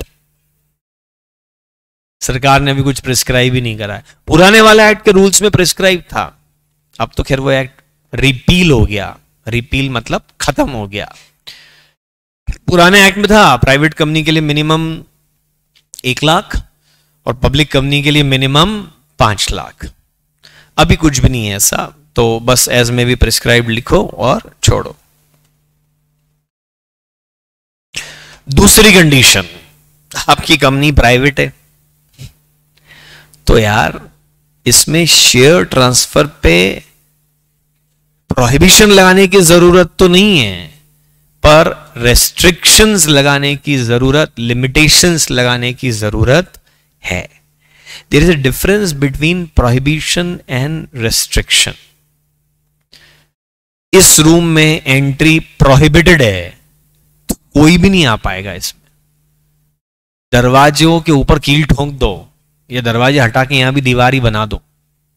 सरकार ने अभी कुछ प्रिस्क्राइब ही नहीं करा है। पुराने वाला एक्ट के रूल्स में प्रिस्क्राइब था, अब तो खैर वो एक्ट रिपील हो गया। रिपील मतलब खत्म हो गया। पुराने एक्ट में था प्राइवेट कंपनी के लिए मिनिमम एक लाख और पब्लिक कंपनी के लिए मिनिमम पांच लाख। अभी कुछ भी नहीं है ऐसा, तो बस एज में भी प्रिस्क्राइब लिखो और छोड़ो। दूसरी कंडीशन, आपकी कंपनी प्राइवेट है, तो यार इसमें शेयर ट्रांसफर पे प्रोहिबिशन लगाने की जरूरत तो नहीं है, पर रेस्ट्रिक्शंस लगाने की जरूरत, लिमिटेशंस लगाने की जरूरत है। There is a difference between prohibition and restriction. इस रूम में एंट्री प्रोहिबिटेड है, तो कोई भी नहीं आ पाएगा इसमें। दरवाजों के ऊपर कील ठोंक दो, ये दरवाजे हटा के यहां भी दीवारी बना दो,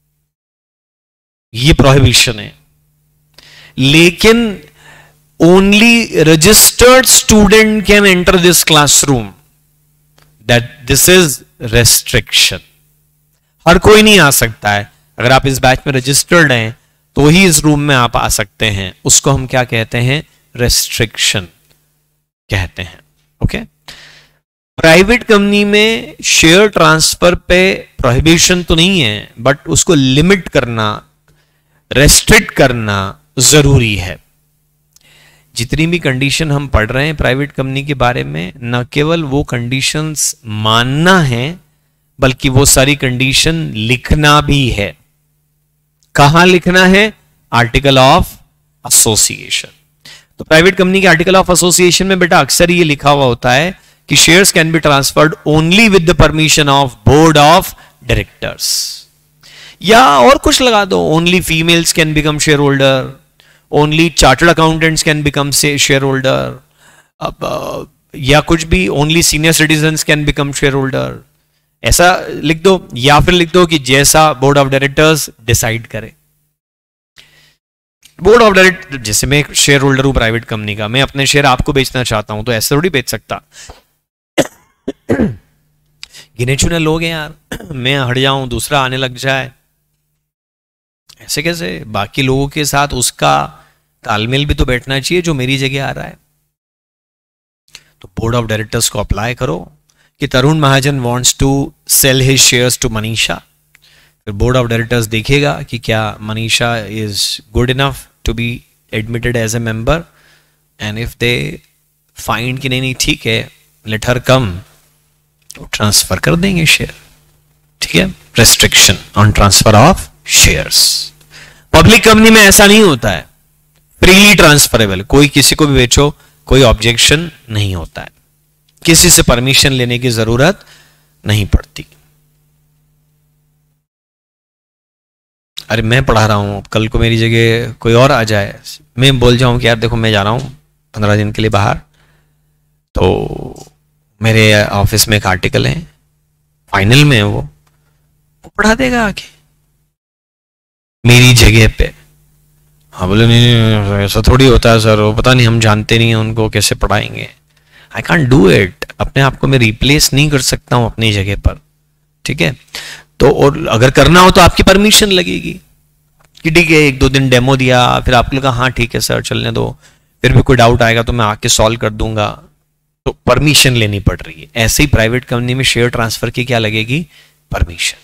ये प्रोहिबिशन है। लेकिन only registered student can enter this classroom, that this is restriction. हर कोई नहीं आ सकता है। अगर आप इस बैच में रजिस्टर्ड हैं तो ही इस रूम में आप आ सकते हैं। उसको हम क्या कहते हैं? रेस्ट्रिक्शन कहते हैं। ओके, प्राइवेट कंपनी में शेयर ट्रांसफर पे प्रोहिबिशन तो नहीं है, बट उसको लिमिट करना, रेस्ट्रिक्ट करना जरूरी है। जितनी भी कंडीशन हम पढ़ रहे हैं प्राइवेट कंपनी के बारे में, न केवल वो कंडीशंस मानना है, बल्कि वो सारी कंडीशन लिखना भी है। कहां लिखना है? Article of association. तो प्राइवेट कंपनी के आर्टिकल ऑफ एसोसिएशन में बेटा अक्सर ये लिखा हुआ होता है कि shares can be transferred only with the permission of board of directors, या और कुछ लगा दो, only females can become share holder, only chartered accountants can become share holder, अब या कुछ भी, only senior citizens can become share holder, ऐसा लिख दो। या फिर लिख दो कि जैसा बोर्ड ऑफ डायरेक्टर्स डिसाइड करे। बोर्ड ऑफ डायरेक्टर, जैसे मैं एक शेयर होल्डर हूं प्राइवेट कंपनी का, मैं अपने शेयर आपको बेचना चाहता हूं, तो ऐसे थोड़ी बेच सकता। गिने चुने लोग हैं यार, मैं हट जाऊं दूसरा आने लग जाए, ऐसे कैसे? बाकी लोगों के साथ उसका तालमेल भी तो बैठना चाहिए जो मेरी जगह आ रहा है। तो बोर्ड ऑफ डायरेक्टर्स को अप्लाई करो कि Tarun Mahajan wants to sell his shares to Manisha. फिर बोर्ड ऑफ डायरेक्टर्स देखेगा कि क्या Manisha is good enough to be admitted as a member, and if they find कि नहीं नहीं ठीक है, लेट हर कम, तो ट्रांसफर कर देंगे शेयर। ठीक है, restriction on transfer of shares. Public company में ऐसा नहीं होता है, फ्रीली ट्रांसफरेबल, कोई किसी को भी बेचो, कोई ऑब्जेक्शन नहीं होता है, किसी से परमिशन लेने की जरूरत नहीं पड़ती। अरे मैं पढ़ा रहा हूं, कल को मेरी जगह कोई और आ जाए, मैं बोल जाऊं कि यार देखो मैं जा रहा हूं पंद्रह दिन के लिए बाहर, तो मेरे ऑफिस में एक आर्टिकल है, फाइनल में है वो वो पढ़ा देगा आके मेरी जगह पे। हाँ बोले नहीं, नहीं ऐसा थोड़ी होता है सर, वो पता नहीं, हम जानते नहीं हैं उनको, कैसे पढ़ाएंगे। I can't do it. अपने आप को मैं रिप्लेस नहीं कर सकता हूं अपनी जगह पर, ठीक है। तो और अगर करना हो तो आपकी परमिशन लगेगी कि ठीक है एक दो दिन डेमो दिया, फिर आपको लगा हाँ ठीक है सर चलने दो, फिर भी कोई डाउट आएगा तो मैं आके सॉल्व कर दूंगा, तो परमिशन लेनी पड़ रही है। ऐसे ही प्राइवेट कंपनी में शेयर ट्रांसफर की क्या लगेगी, परमिशन।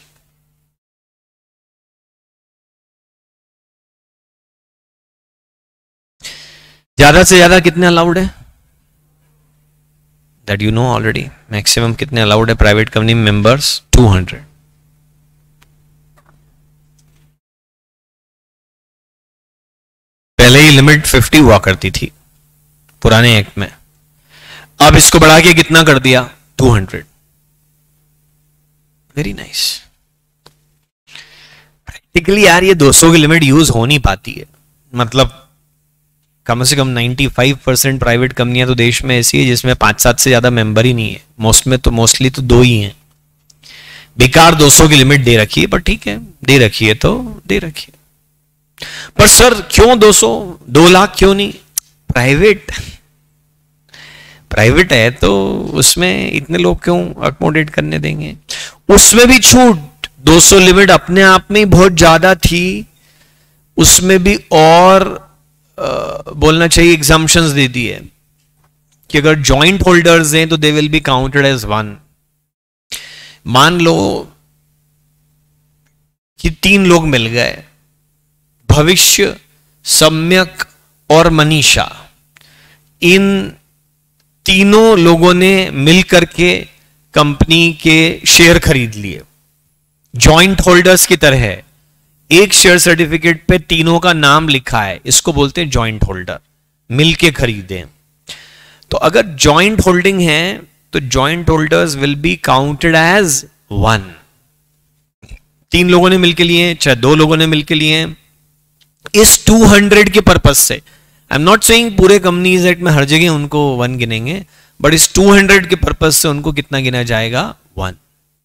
ज्यादा से ज्यादा कितने अलाउड है, that you know already. Maximum कितने अलाउड है प्राइवेट कंपनी में मेंबर्स, टू हंड्रेड। पहले ही लिमिट फिफ्टी हुआ करती थी पुराने एक्ट में, अब इसको बढ़ा के कितना कर दिया, two hundred. Very nice. Practically यार ये दो सौ की लिमिट यूज हो नहीं पाती है, मतलब कम से कम पचानवे परसेंट प्राइवेट कंपनियां तो देश में ऐसी है जिसमें पांच सात से ज्यादा मेंबर ही नहीं है, मोस्ट में तो मोस्टली तो दो ही हैं। बेकार दो सौ की लिमिट दे रखी है, पर ठीक है दे रखी है तो दे रखी है। पर सर क्यों दो सौ, दो लाख क्यों नहीं, प्राइवेट प्राइवेट है तो उसमें इतने लोग क्यों अकोमोडेट करने देंगे। उसमें भी छूट, दो सौ लिमिट अपने आप में बहुत ज्यादा थी, उसमें भी और आ, बोलना चाहिए एग्जाम्पशंस दे दी है कि अगर जॉइंट होल्डर्स हैं तो they will be counted as one. मान लो कि तीन लोग मिल गए, भविष्य, सम्यक और मनीषा, इन तीनों लोगों ने मिलकर के कंपनी के शेयर खरीद लिए, जॉइंट होल्डर्स की तरह है। एक शेयर सर्टिफिकेट पे तीनों का नाम लिखा है, इसको बोलते हैं जॉइंट होल्डर, मिलके खरीदे। तो अगर जॉइंट होल्डिंग है तो joint holders will be counted as one. तीन लोगों ने मिलके लिए, चाहे दो लोगों ने मिलके लिए, इस टू हंड्रेड के पर्पज से, आई एम नॉट सेइंग पूरे कंपनीज एक्ट में हर जगह उनको वन गिनेंगे, बट इस टू हंड्रेड के पर्पज से उनको कितना गिना जाएगा, वन।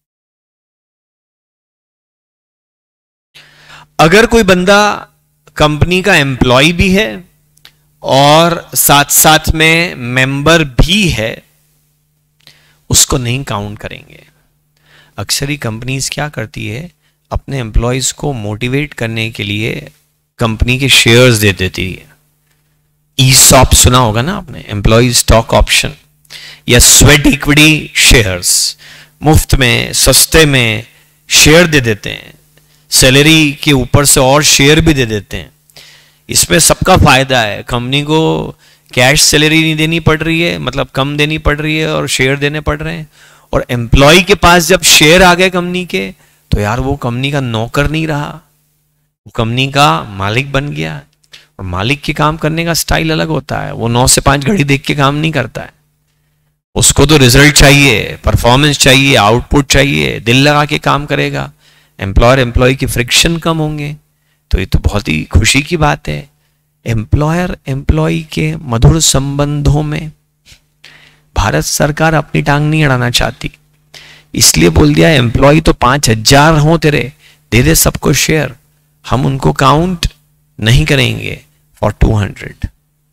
अगर कोई बंदा कंपनी का एम्प्लॉय भी है और साथ साथ में मेंबर भी है, उसको नहीं काउंट करेंगे। अक्सर ही कंपनीज क्या करती है, अपने एम्प्लॉयज को मोटिवेट करने के लिए कंपनी के शेयर्स दे देती है। ईसॉप सुना होगा ना आपने, एम्प्लॉय स्टॉक ऑप्शन या स्वेट इक्विटी शेयर्स, मुफ्त में सस्ते में शेयर दे देते हैं, सैलरी के ऊपर से और शेयर भी दे देते हैं। इसमें सबका फायदा है, कंपनी को कैश सैलरी नहीं देनी पड़ रही है, मतलब कम देनी पड़ रही है, और शेयर देने पड़ रहे हैं। और एम्प्लॉय के पास जब शेयर आ गए कंपनी के, तो यार वो कंपनी का नौकर नहीं रहा, वो कंपनी का मालिक बन गया। और मालिक के काम करने का स्टाइल अलग होता है, वो नौ से पांच घड़ी देख के काम नहीं करता है, उसको तो रिजल्ट चाहिए, परफॉर्मेंस चाहिए, आउटपुट चाहिए, दिल लगा के काम करेगा। एम्प्लॉयर एम्प्लॉय की फ्रिक्शन कम होंगे, तो ये तो बहुत ही खुशी की बात है। एम्प्लॉयर एम्प्लॉय के मधुर संबंधों में भारत सरकार अपनी टांग नहीं अड़ाना चाहती, इसलिए बोल दिया एम्प्लॉय तो पांच हजार हो तेरे, दे दे सबको शेयर, हम उनको काउंट नहीं करेंगे फॉर टू हंड्रेड।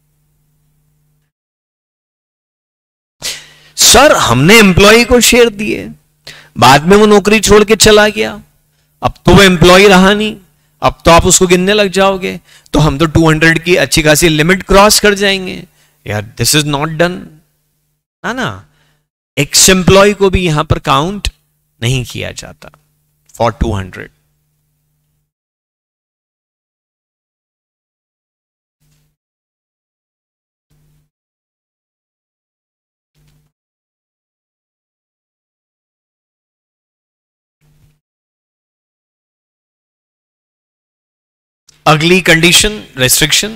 सर हमने एम्प्लॉय को शेयर दिए, बाद में वो नौकरी छोड़ के चला गया, अब तो वो एम्प्लॉय रहा नहीं, अब तो आप उसको गिनने लग जाओगे, तो हम तो टू हंड्रेड की अच्छी खासी लिमिट क्रॉस कर जाएंगे। यार दिस इज नॉट डन, है ना। एक्स एम्प्लॉय को भी यहां पर काउंट नहीं किया जाता फॉर टू हंड्रेड। अगली condition, restriction,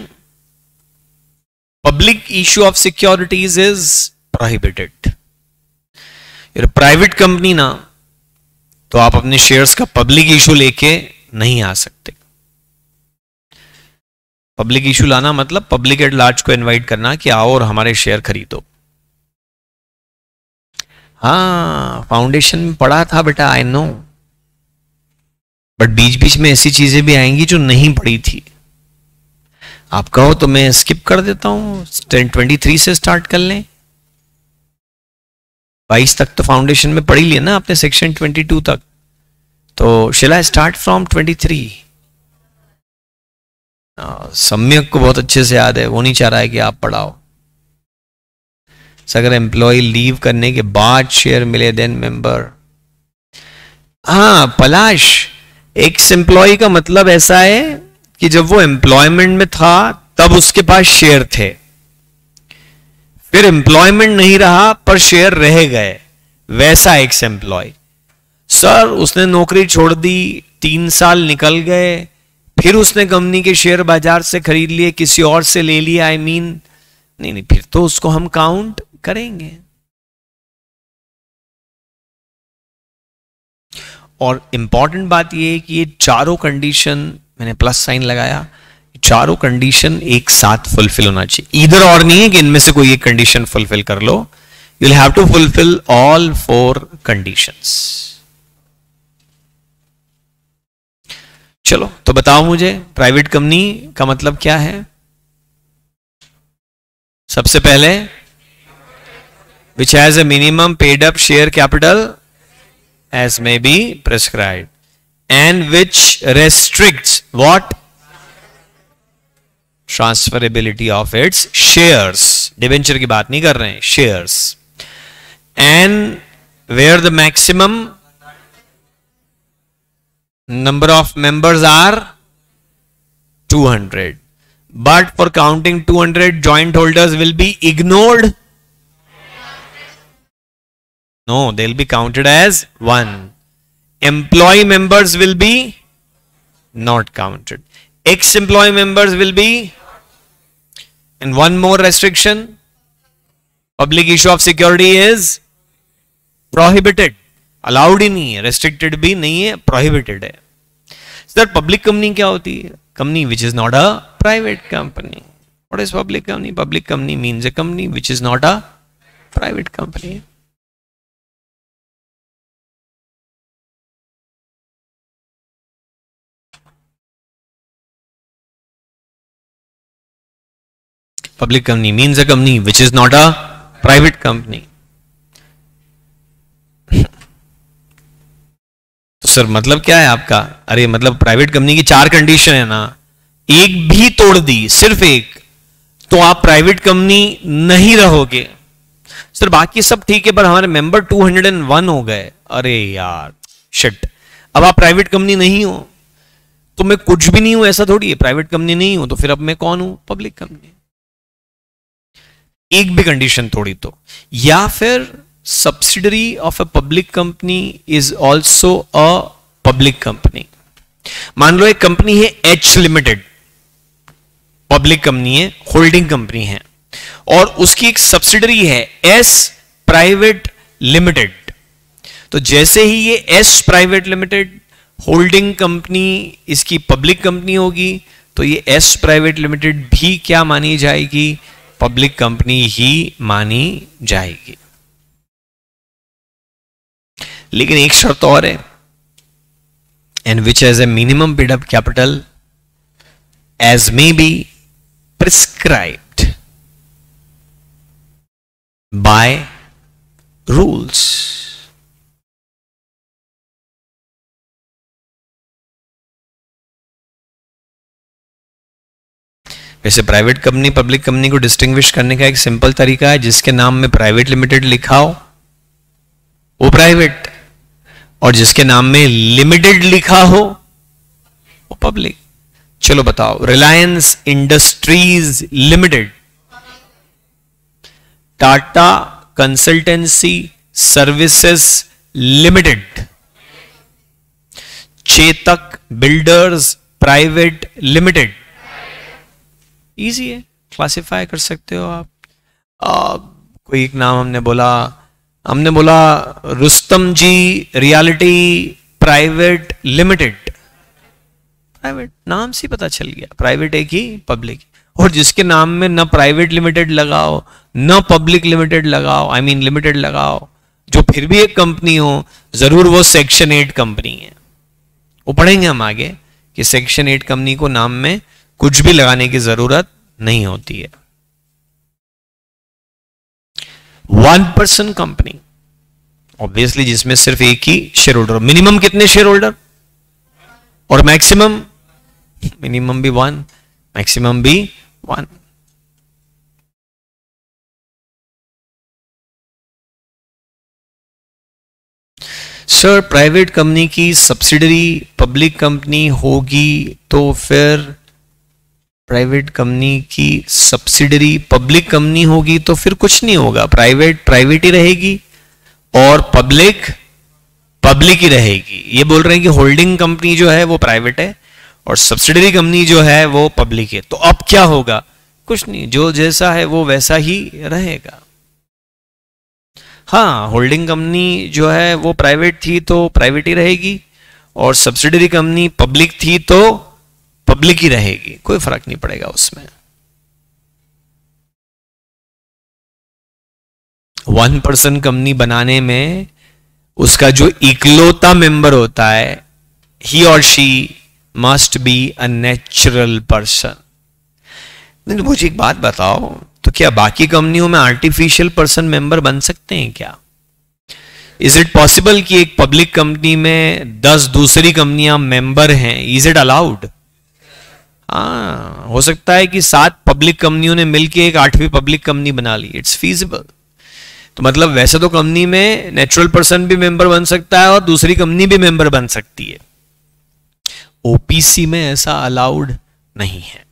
public issue of securities is prohibited. Private company ना, तो आप अपने शेयर्स का पब्लिक इश्यू लेके नहीं आ सकते। पब्लिक इश्यू लाना मतलब पब्लिक एट लार्ज को इनवाइट करना कि आओ और हमारे शेयर खरीदो। हाँ फाउंडेशन में पढ़ा था बेटा, आई नो, बट बीच बीच में ऐसी चीजें भी आएंगी जो नहीं पढ़ी थी। आप कहो तो मैं स्किप कर देता हूं, टेन ट्वेंटी थ्री से स्टार्ट कर लें। बाईस तक तो फाउंडेशन में पढ़ी लिया ना आपने, सेक्शन ट्वेंटी टू तक। तो shall I start from twenty three? Samyak को बहुत अच्छे से याद है, वो नहीं चाह रहा है कि आप पढ़ाओ। अगर एम्प्लॉय लीव करने के बाद शेयर मिले देन मेंबर। हाँ पलाश, एक्स एम्प्लॉय का मतलब ऐसा है कि जब वो एम्प्लॉयमेंट में था तब उसके पास शेयर थे, फिर एम्प्लॉयमेंट नहीं रहा पर शेयर रह गए, वैसा एक्स एम्प्लॉय। सर उसने नौकरी छोड़ दी, तीन साल निकल गए, फिर उसने कंपनी के शेयर बाजार से खरीद लिए, किसी और से ले लिया, आई I मीन mean, नहीं नहीं फिर तो उसको हम काउंट करेंगे। और इंपॉर्टेंट बात यह है कि ये चारों कंडीशन, मैंने प्लस साइन लगाया, चारों कंडीशन एक साथ फुलफिल होना चाहिए। इधर और नहीं है कि इनमें से कोई एक कंडीशन फुलफिल कर लो, you will have to fulfil all four conditions. चलो तो बताओ मुझे प्राइवेट कंपनी का मतलब क्या है। सबसे पहले which has a minimum paid up share capital as may be prescribed and which restricts what? Transferability of its shares. Debenture की बात नहीं कर रहे हैं, shares. And where the maximum number of members are two hundred, but for counting two hundred joint holders will be ignored. No, they'll be counted as one. Employee members will be not counted. Ex-employee members will be, and one more restriction, public issue of security is prohibited. Allowed ही नहीं है, restricted भी नहीं है, prohibited है। Sir, public company क्या होती है? Company which is not a private company. What is public company? Public company means a company which is not a private company. Public company means a company which is not a private company. तो sir मतलब क्या है आपका? अरे मतलब private company की चार condition है ना, एक भी तोड़ दी, सिर्फ एक, तो आप प्राइवेट कंपनी नहीं रहोगे। सर बाकी सब ठीक है पर हमारे मेंबर दो सौ एक हो गए, अरे यार शिट, अब आप प्राइवेट कंपनी नहीं हो। तो मैं कुछ भी नहीं हूं ऐसा थोड़ी है, प्राइवेट कंपनी नहीं हूं तो फिर अब मैं कौन हूं? Public company. एक भी कंडीशन तोड़ी तो, या फिर subsidiary of a public company is also a public company. मान लो एक कंपनी है एच लिमिटेड, पब्लिक कंपनी है, होल्डिंग कंपनी है, और उसकी एक सब्सिडरी है एस प्राइवेट लिमिटेड। तो जैसे ही ये S private limited holding company इसकी पब्लिक कंपनी होगी, तो ये एस प्राइवेट लिमिटेड भी क्या मानी जाएगी? पब्लिक कंपनी ही मानी जाएगी। लेकिन एक शर्त और है, and which has a minimum paid up capital as may be prescribed by rules. वैसे प्राइवेट कंपनी पब्लिक कंपनी को डिस्टिंग्विश करने का एक सिंपल तरीका है, जिसके नाम में प्राइवेट लिमिटेड लिखा हो वो प्राइवेट, और जिसके नाम में लिमिटेड लिखा हो वो पब्लिक। चलो बताओ, Reliance industries limited, Tata consultancy services limited, Chetak builders private limited. Easy है, क्लासिफाई कर सकते हो आप। आ, कोई एक नाम हमने बोला, हमने बोला Rustomjee realty private limited, private नाम से पता चल गया, प्राइवेट एक ही पब्लिक। और जिसके नाम में न प्राइवेट लिमिटेड लगाओ न पब्लिक लिमिटेड लगाओ, आई मीन लिमिटेड लगाओ, जो फिर भी एक कंपनी हो, जरूर वो सेक्शन एट कंपनी है। वो पढ़ेंगे हम आगे कि सेक्शन एट कंपनी को नाम में कुछ भी लगाने की जरूरत नहीं होती है। वन पर्सन कंपनी, ऑब्वियसली जिसमें सिर्फ एक ही शेयर होल्डर। मिनिमम कितने शेयर होल्डर और मैक्सिमम? मिनिमम भी वन, मैक्सिमम भी वन। सर प्राइवेट कंपनी की सब्सिडरी पब्लिक कंपनी होगी तो फिर प्राइवेट कंपनी की सब्सिडरी पब्लिक कंपनी होगी तो फिर कुछ नहीं होगा। प्राइवेट प्राइवेट ही रहेगी और पब्लिक पब्लिक ही रहेगी। ये बोल रहे हैं कि होल्डिंग कंपनी जो है वो प्राइवेट है और सब्सिडरी कंपनी जो है वो पब्लिक है। तो अब क्या होगा? कुछ नहीं, जो जैसा है वो वैसा ही रहेगा। हाँ, होल्डिंग कंपनी जो है वो प्राइवेट थी तो प्राइवेट ही रहेगी और सब्सिडरी कंपनी पब्लिक थी तो पब्लिक ही रहेगी, कोई फर्क नहीं पड़ेगा उसमें। वन पर्सन कंपनी बनाने में उसका जो इकलौता मेंबर होता है, ही और she must be a natural person. नहीं, मुझे एक बात बताओ, तो क्या बाकी कंपनियों में आर्टिफिशियल पर्सन मेंबर बन सकते हैं क्या? इज इट पॉसिबल कि एक पब्लिक कंपनी में दस दूसरी कंपनियां मेंबर हैं? Is it allowed? हाँ, हो सकता है कि सात पब्लिक कंपनियों ने मिलकर एक आठवीं पब्लिक कंपनी बना ली। It's feasible. तो मतलब वैसे तो कंपनी में नेचुरल पर्सन भी मेंबर बन सकता है और दूसरी कंपनी भी मेंबर बन सकती है। ओपीसी में ऐसा अलाउड नहीं है।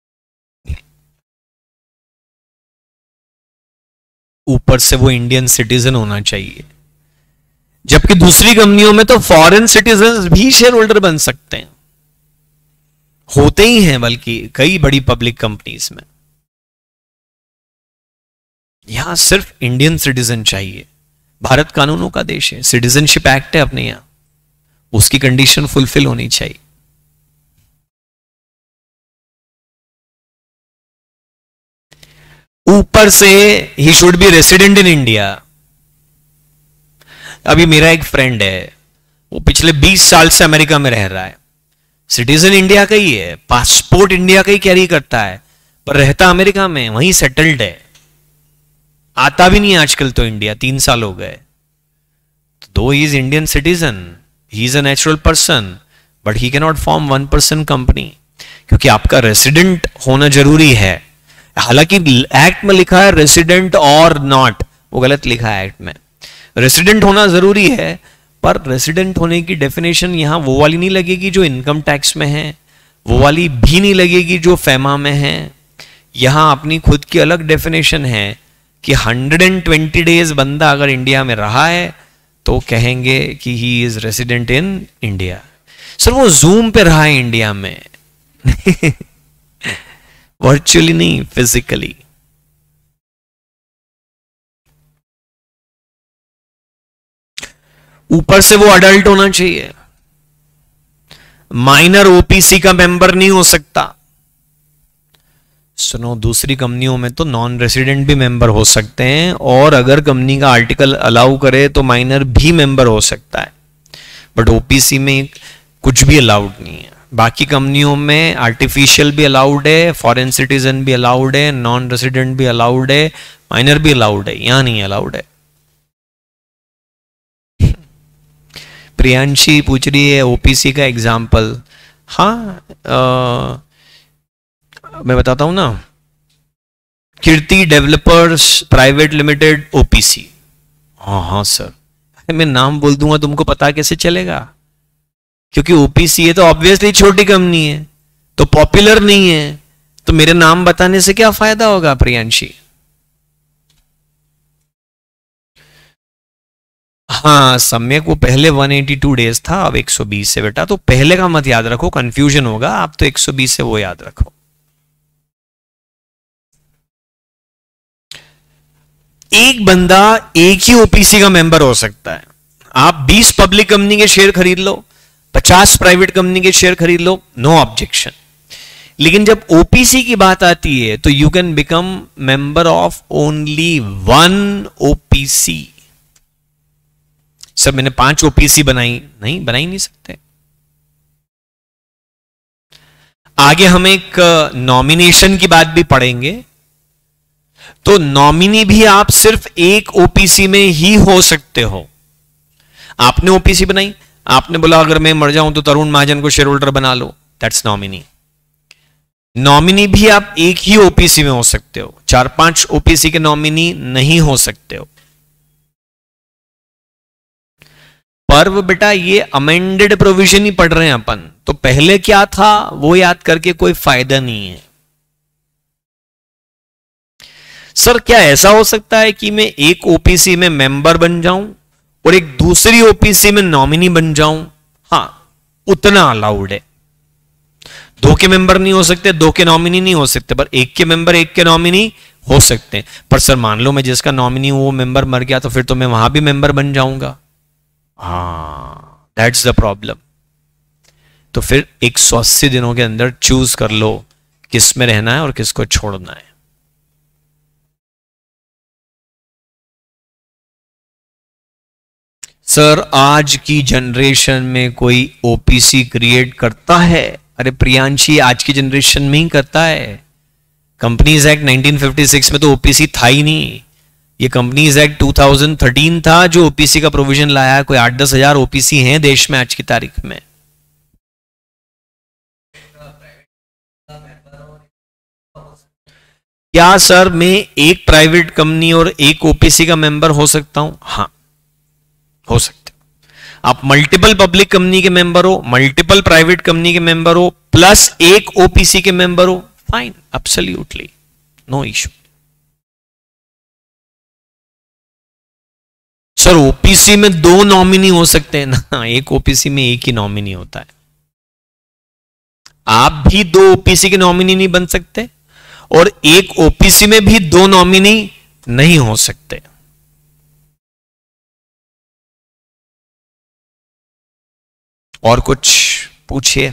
ऊपर से वो इंडियन सिटीजन होना चाहिए, जबकि दूसरी कंपनियों में तो फॉरेन सिटीजन भी शेयर होल्डर बन सकते हैं, होते ही हैं बल्कि कई बड़ी पब्लिक कंपनीज में। यहां सिर्फ इंडियन सिटीजन चाहिए। भारत कानूनों का देश है, सिटीजनशिप एक्ट है अपने यहां, उसकी कंडीशन फुलफिल होनी चाहिए। ऊपर से he should be resident in India. अभी मेरा एक फ्रेंड है, वो पिछले बीस साल से अमेरिका में रह रहा है, सिटीजन इंडिया का ही है, पासपोर्ट इंडिया का ही कैरी करता है, पर रहता अमेरिका में, वहीं सेटल्ड है, आता भी नहीं आजकल तो इंडिया, तीन साल हो गए। Though he is Indian citizen, he is a natural person, but he can not form one person company, क्योंकि आपका रेसिडेंट होना जरूरी है। हालांकि एक्ट में लिखा है रेसिडेंट और नॉट, वो गलत लिखा है एक्ट में। रेसिडेंट होना जरूरी है, पर रेसिडेंट होने की डेफिनेशन यहां वो वाली नहीं लगेगी जो इनकम टैक्स में है, वो वाली भी नहीं लगेगी जो फेमा में है। यहां अपनी खुद की अलग डेफिनेशन है कि एक सौ बीस डेज बंदा अगर इंडिया में रहा है तो कहेंगे कि he is resident in India. Sir वो जूम पे रहा है इंडिया में वर्चुअली नहीं, फिजिकली। ऊपर से वो अडल्ट होना चाहिए, माइनर ओपीसी का मेंबर नहीं हो सकता। सुनो, दूसरी कंपनियों में तो नॉन रेसिडेंट भी मेंबर हो सकते हैं, और अगर कंपनी का आर्टिकल अलाउ करे तो माइनर भी मेंबर हो सकता है, बट ओपीसी में कुछ भी अलाउड नहीं है। बाकी कंपनियों में आर्टिफिशियल भी अलाउड है, फॉरेन सिटीजन भी अलाउड है, नॉन रेसिडेंट भी अलाउड है, माइनर भी अलाउड है, यहां नहीं अलाउड है। प्रियांशी पूछ रही है ओपीसी का एग्जाम्पल। हाँ, आ, मैं बताता हूं ना, Kirti developers private limited OPC. हाँ हाँ सर, मैं नाम बोल दूंगा तुमको पता कैसे चलेगा? क्योंकि ओपीसी है तो ऑब्वियसली छोटी कंपनी है, तो पॉपुलर नहीं है, तो मेरे नाम बताने से क्या फायदा होगा प्रियांशी? हाँ सम्यक, वो पहले एक सौ बयासी डेज था, अब एक सौ बीस से बेटा, तो पहले का मत याद रखो, कंफ्यूजन होगा। आप तो एक सौ बीस से वो याद रखो। एक बंदा एक ही ओपीसी का मेंबर हो सकता है। आप बीस पब्लिक कंपनी के शेयर खरीद लो, पचास प्राइवेट कंपनी के शेयर खरीद लो, नो ऑब्जेक्शन। लेकिन जब ओपीसी की बात आती है तो you can become member of only one OPC. Sir मैंने पांच ओपीसी बनाई, नहीं बनाई नहीं सकते। आगे हम एक नॉमिनेशन की बात भी पढ़ेंगे, तो नॉमिनी भी आप सिर्फ एक ओपीसी में ही हो सकते हो। आपने ओपीसी बनाई, आपने बोला अगर मैं मर जाऊं तो तरुण महाजन को शेयर होल्डर बना लो, दैट्स नॉमिनी। नॉमिनी भी आप एक ही ओपीसी में हो सकते हो, चार पांच ओपीसी के नॉमिनी नहीं हो सकते हो। पर्व बेटा ये अमेंडेड प्रोविजन ही पढ़ रहे हैं अपन, तो पहले क्या था वो याद करके कोई फायदा नहीं है। सर क्या ऐसा हो सकता है कि मैं एक ओपीसी में मेंबर बन जाऊं और एक दूसरी ओपीसी में नॉमिनी बन जाऊं? हां, उतना अलाउड है। दो के मेंबर नहीं हो सकते, दो के नॉमिनी नहीं हो सकते, पर एक के मेंबर एक के नॉमिनी हो सकते हैं। पर सर मान लो मैं जिसका नॉमिनी हूं वो मेंबर मर गया तो फिर तो मैं वहां भी मेंबर बन जाऊंगा। हाँ, दैट्स द प्रॉब्लम। तो फिर एक सौ अस्सी दिनों के अंदर चूज कर लो किस में रहना है और किसको छोड़ना है। सर आज की जनरेशन में कोई ओपीसी क्रिएट करता है? अरे प्रियांशी, आज की जनरेशन में ही करता है। Companies act nineteen fifty six में तो ओपीसी था ही नहीं। ये companies act two thousand thirteen था जो ओपीसी का प्रोविजन लाया है। कोई आठ दस हजार ओपीसी हैं देश में आज की तारीख में। क्या सर मैं एक प्राइवेट कंपनी और एक ओपीसी का मेंबर हो सकता हूं? हां, हो सकते। आप मल्टीपल पब्लिक कंपनी के मेंबर हो, मल्टीपल प्राइवेट कंपनी के मेंबर हो, प्लस एक ओपीसी के मेंबर हो, fine, absolutely no issue. Sir OPC में दो नॉमिनी हो सकते हैं ना, एक ओपीसी में एक ही नॉमिनी होता है। आप भी दो ओपीसी के नॉमिनी नहीं बन सकते और एक ओपीसी में भी दो नॉमिनी नहीं हो सकते। और कुछ पूछिए।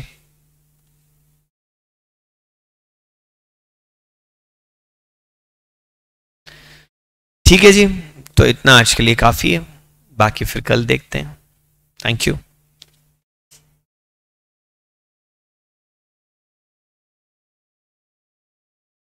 ठीक है जी, तो इतना आज के लिए काफी है, बाकी फिर कल देखते हैं। Thank you.